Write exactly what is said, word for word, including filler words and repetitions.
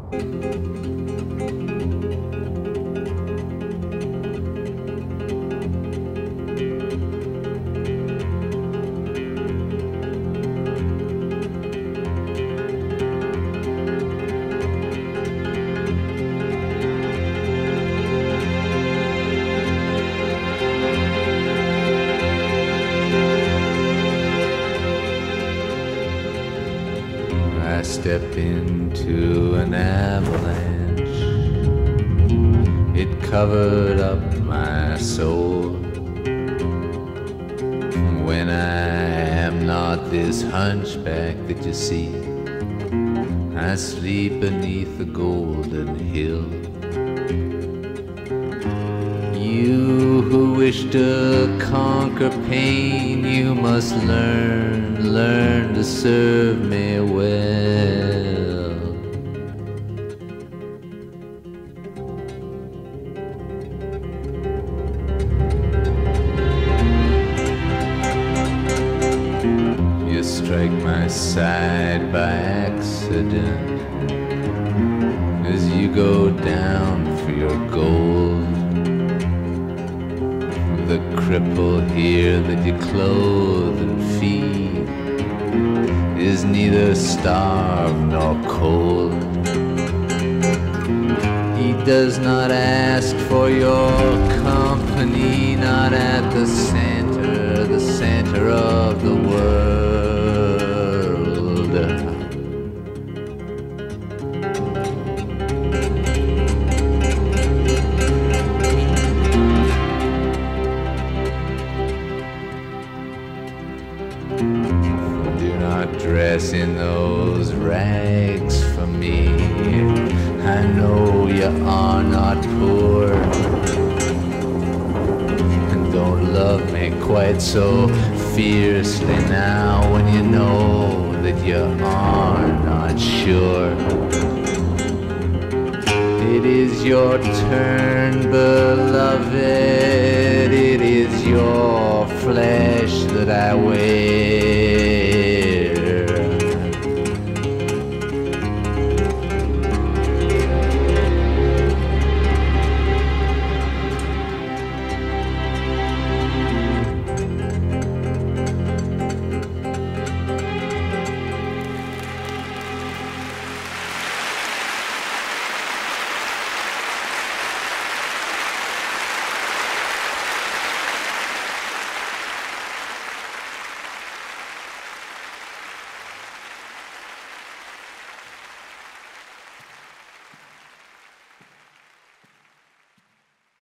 I step into an avalanche. It covered up my soul. When I am not this hunchback that you see, I sleep beneath the golden hill. You who wish to conquer pain, you must learn, learn to serve me well. You strike my side by accident as you go down for your gold. The cripple here that you clothe and feed is neither starved nor cold. He does not ask for your company, not at the center, the center of the world. Do not dress in those rags for me. I know you are not poor, and don't love me quite so fiercely now when you know that you are not sure. It is your turn, beloved. It is your flesh that I wear.